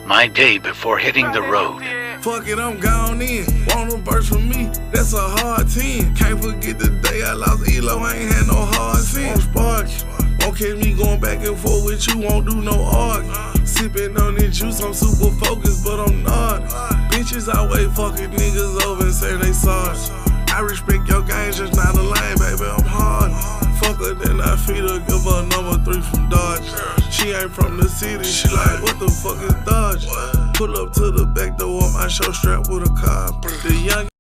my day before hitting the road. Fuck it, I'm gone in. Want a verse from me? That's a hard 10. Can't forget the day I lost Elo. I ain't had no hard sin. Spark. Won't catch me going back and forth with you. Won't do no arg. Sipping on this juice. I'm super focused, but I'm not. Bitches always fucking niggas over and say they sorry. I respect your game, just not a lane, baby. I'm hard. Fuck her, then I feed her. Give her number 3 from Dodge. She ain't from the city. She like, what the fuck is Dodge? Pull up to the back door, my show strapped with a car. The young